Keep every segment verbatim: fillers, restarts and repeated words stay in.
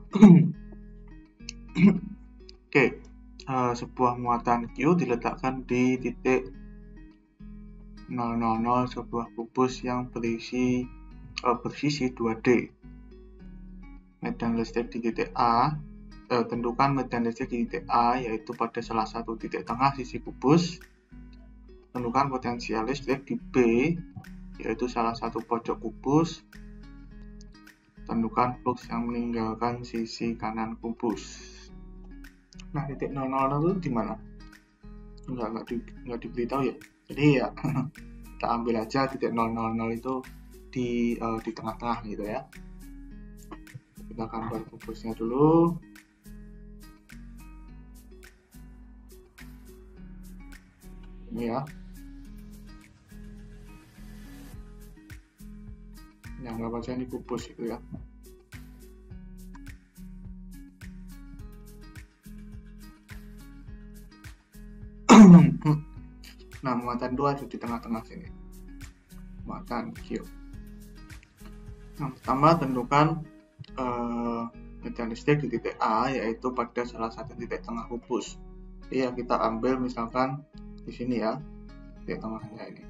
Oke, uh, sebuah muatan Q diletakkan di titik nol nol nol sebuah kubus yang berisi uh, bersisi dua D. Medan listrik di titik A, eh, tentukan medan listrik di titik A yaitu pada salah satu titik tengah sisi kubus. Tentukan potensial listrik di B yaitu salah satu pojok kubus. Tentukan flux yang meninggalkan sisi kanan kubus. Nah, titik nol nol nol itu di mana? Enggak, enggak, di, enggak diberitahu ya. Jadi ya kita ambil aja titik nol nol nol itu di uh, di tengah-tengah gitu ya. Kita gambar kubusnya dulu. Ini ya. Yang nggak baca ini kubus itu ya. Nah, muatan dua ada di tengah-tengah sini. Muatan Q. Nah, pertama tentukan eh, medan listrik di titik A yaitu pada salah satu titik tengah kubus. Jadi ya kita ambil misalkan di sini ya, titik tengahnya ini.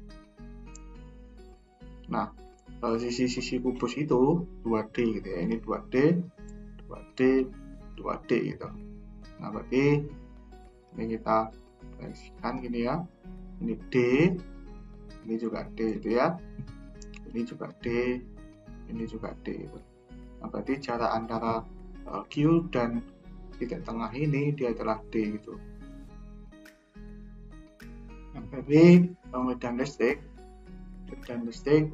Nah, sisi-sisi kubus itu dua D gitu ya. Ini dua D, dua D, dua D gitu. Nah, berarti ini kita proyeksikan gini ya. Ini D, ini juga D itu ya. Ini juga D, ini juga D itu. Nah, berarti jarak antara uh, Q dan titik tengah ini dia adalah D gitu. Nah, berarti medan listrik medan listrik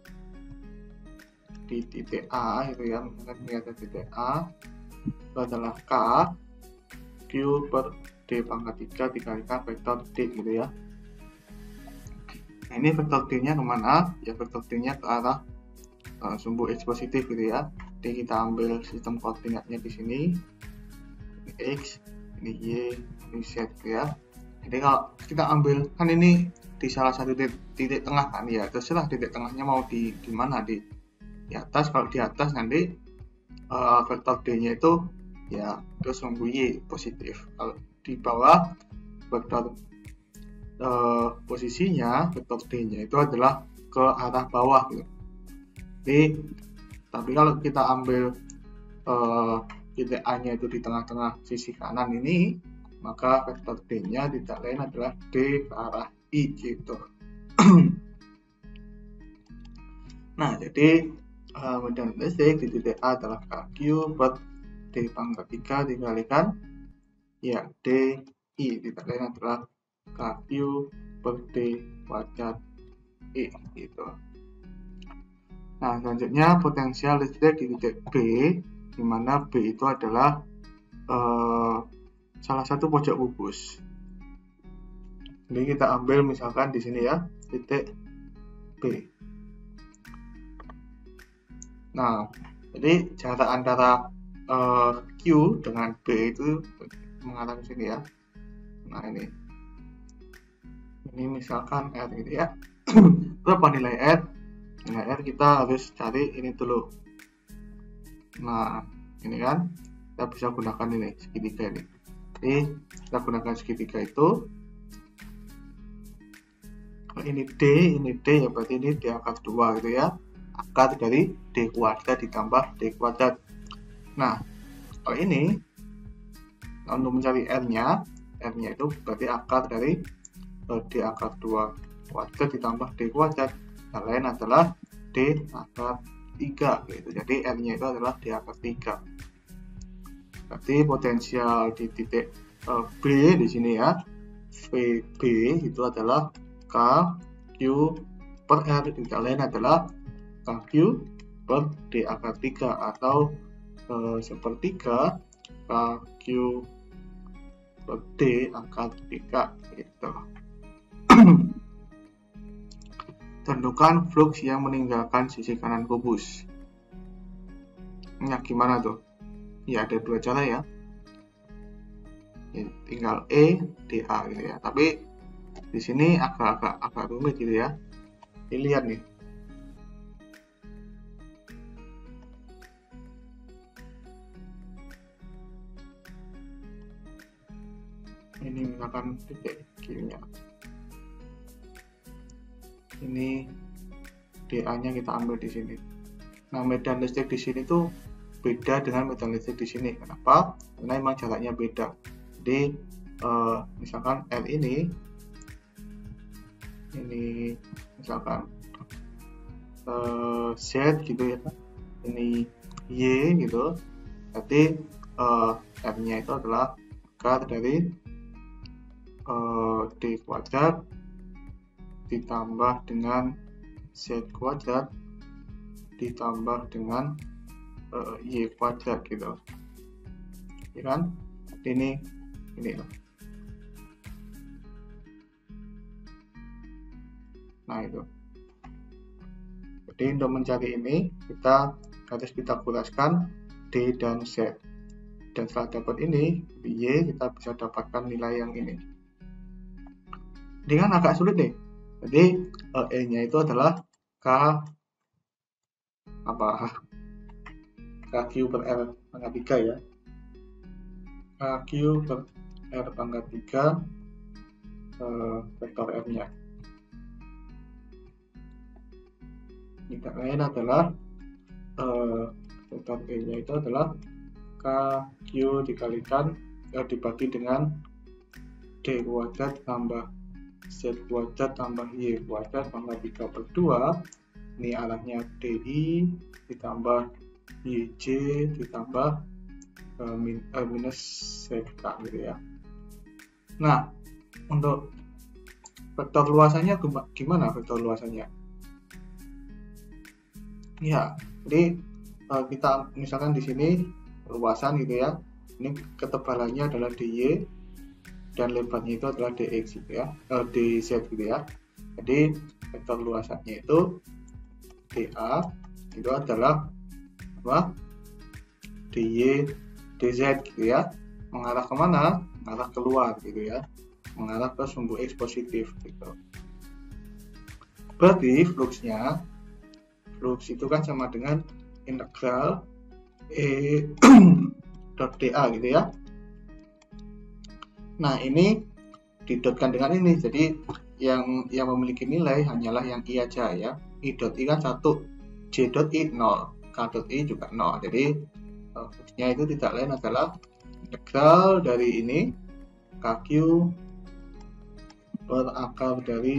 di titik A itu ya, misalkan ini ada titik A itu adalah K Q per D pangkat tiga dikalikan vektor D gitu ya. Nah, ini vektor D nya kemana? Ya vektor D nya ke arah uh, sumbu X positif gitu ya. Jadi kita ambil sistem koordinatnya di sini, ini X, ini Y, ini Z gitu ya. Jadi kalau kita ambil, kan ini di salah satu titik, titik tengah kan ya, terserah titik tengahnya mau di di mana, di di atas. Kalau di atas nanti uh, vektor D-nya itu ya ke sumbu Y positif. Kalau di bawah vektor uh, posisinya vektor D-nya itu adalah ke arah bawah gitu. Jadi tapi kalau kita ambil uh, titik A-nya itu di tengah-tengah sisi kanan ini, maka vektor D-nya tidak lain adalah D ke arah I gitu. Nah, jadi uh, medan listrik di titik A adalah K Q per D pangkat tiga dikalikan ya D I, tidak lain adalah K Q per D kuadrat I gitu. Nah, selanjutnya potensial listrik di titik B, di mana B itu adalah uh, salah satu pojok kubus. Jadi kita ambil misalkan di sini ya, titik B. Nah, jadi jarak antara uh, Q dengan B itu mengarah ke sini ya. Nah, ini. Ini misalkan R gitu ya. Berapa nilai R? Nilai R kita harus cari ini dulu. Nah, ini kan kita bisa gunakan ini segitiga ini. Jadi kita gunakan segitiga itu. Ini D, ini D ya, berarti ini D akar dua gitu ya. Akar dari D kuadrat ditambah D kuadrat. Nah, kalau ini untuk mencari R-nya, R-nya itu berarti akar dari D akar dua kuadrat ditambah D kuadrat. Yang lain adalah D akar tiga gitu. Jadi R-nya itu adalah D akar tiga. Berarti potensial di titik uh, B di sini ya, V B itu adalah K Q per R, tidak lain adalah K Q per D akar tiga atau uh, sepertiga K Q per D akar tiga gitu. Tentukan flux yang meninggalkan sisi kanan kubus. Nah, gimana tuh? Ya, ada dua cara ya. Ya, tinggal E, D A gitu ya. Tapi di sini agak-agak agak rumit gitu ya. Dilihat nih. ini misalkan titik Q-nya, ini D A-nya kita ambil di sini. Nah, medan listrik di sini tuh beda dengan medan listrik di sini. Kenapa? Karena memang jaraknya beda. Jadi eh, misalkan L ini, ini misalkan eh, Z gitu ya, ini Y gitu. Berarti eh, R-nya itu adalah akar dari eh, D kuadrat ditambah dengan Z kuadrat ditambah dengan uh, Y kuadrat gitu, ya kan? Ini ini loh. Nah itu. Jadi untuk mencari ini kita harus kita kulaskan D dan Z. Dan setelah dapat ini Y, kita bisa dapatkan nilai yang ini. Dengan agak sulit nih. Jadi uh, E-nya itu adalah K apa K Q per R pangkat tiga ya, K Q per R pangkat tiga eh, vektor R-nya. Tidak lain adalah eh, vektor E-nya itu adalah K Q dikalikan eh, dibagi dengan D kuadrat tambah Z kuadrat tambah Y kuadrat pangkat tiga per dua. Ini arahnya D I ditambah Y J ditambah uh, min, uh, minus Z K gitu ya. Nah, untuk vektor luasannya gimana vektor luasannya? Ya, jadi uh, kita misalkan di sini luasan gitu ya. Ini ketebalannya adalah D Y dan lebarnya itu adalah D X gitu ya, uh, D Z gitu ya. Jadi vektor luasannya itu D A itu adalah apa? D Y D Z gitu ya, mengarah kemana? Mengarah keluar gitu ya, mengarah ke sumbu X positif gitu. Berarti fluxnya, flux itu kan sama dengan integral E dot D A gitu ya. Nah ini didotkan dengan ini, jadi yang yang memiliki nilai hanyalah yang I aja ya. I dot I kan satu, J dot I nol, K dot I juga nol. Jadi uh, fluxnya itu tidak lain adalah integral dari ini K Q per akar dari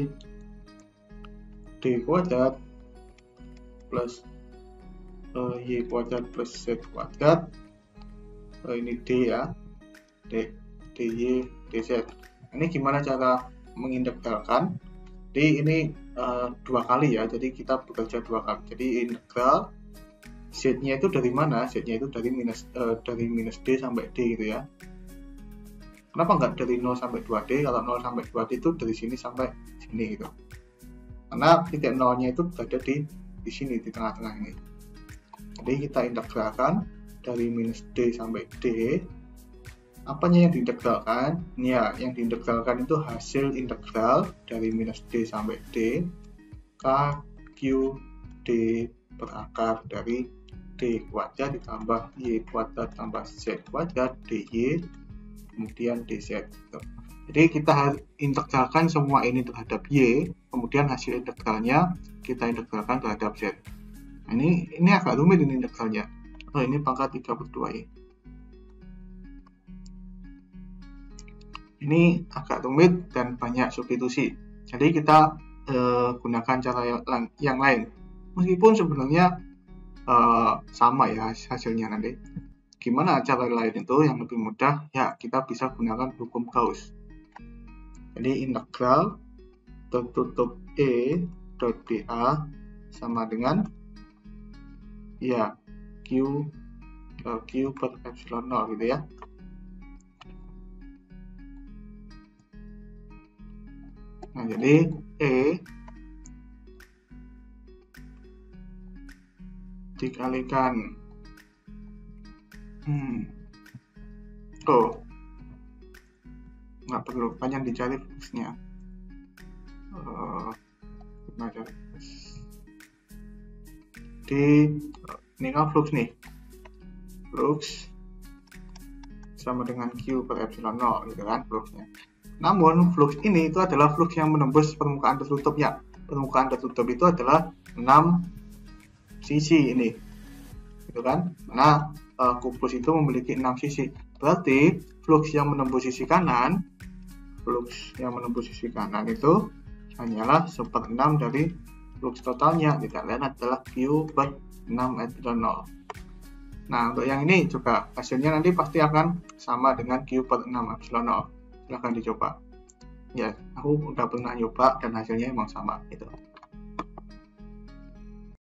D kuadrat plus uh, Y kuadrat plus Z kuadrat, uh, ini D ya, D, dy dz. Ini gimana cara mengintegralkan? Jadi ini uh, dua kali ya, jadi kita bekerja dua kali. Jadi integral Z-nya itu dari mana? Z-nya itu dari minus uh, dari minus D sampai D gitu ya. Kenapa nggak dari nol sampai dua D? Kalau nol sampai dua D itu dari sini sampai sini gitu. Karena titik nolnya itu berada di di sini, di tengah-tengah ini. Jadi kita integralkan dari minus D sampai D. Apanya yang diintegralkan? Ya, yang diintegralkan itu hasil integral dari minus D sampai D K Q D per akar dari D kuadrat ditambah Y kuadrat tambah Z kuadrat D Y kemudian D Z. Jadi kita harus integralkan semua ini terhadap Y, kemudian hasil integralnya kita integralkan terhadap Z. Nah, ini ini agak rumit ini integralnya. Oh, ini pangkat tiga per dua Y. Ini agak rumit dan banyak substitusi. Jadi kita eh, gunakan cara yang, yang lain. Meskipun sebenarnya eh, sama ya hasilnya nanti. Gimana cara lain itu yang lebih mudah? Ya, kita bisa gunakan hukum Gauss. Jadi integral tertutup E dot D A sama dengan ya Q Q per epsilon nol gitu ya. Nah, jadi E dikalikan hmm. Oh, nggak perlu banyak dicari fluxnya. Uh, di ini kan flux nih, flux sama dengan Q per epsilon nol gitu kan fluxnya. Namun flux ini itu adalah flux yang menembus permukaan tertutup ya. Permukaan tertutup itu adalah enam sisi ini. Gitu kan? Nah, uh, kubus itu memiliki enam sisi. Berarti flux yang menembus sisi kanan, flux yang menembus sisi kanan itu hanyalah seperenam dari flux totalnya. Kita lihat adalah Q per enam epsilon nol. Nah, untuk yang ini juga hasilnya nanti pasti akan sama dengan Q per enam epsilon nol. Silahkan dicoba. Ya, aku udah pernah nyoba dan hasilnya emang sama gitu.